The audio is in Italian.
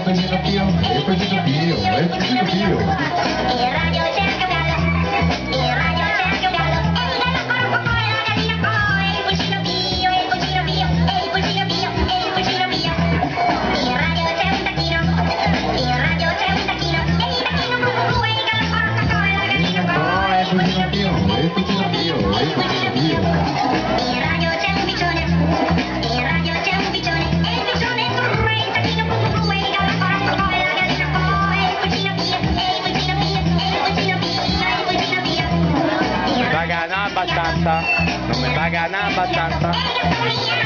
Cugino Pio, Cugino Pio, Cugino Pio. In radio c'è il gallo, in radio c'è il gallo, e il gallo corpo poi la gallina poi, il Cugino Pio, e il Cugino Pio, e il Cugino Pio, e il Cugino Pio. In radio c'è un tacchino, in radio c'è un tacchino, e il tacchino cucù, e il gallo corpo poi la gallina poi, il Cugino Pio, e il Cugino Pio, e il Cugino Pio. In radio c'è un piccione, in radio c'è un piccione, e il piccione corre, il tacchino cucù, e il gallo corpo poi la gallina poi, il Cugino Pio, e il Cugino Pio, e il Cugino Pio, e il Cugino Pio. Non mi pagano abbastanza, non mi pagano abbastanza.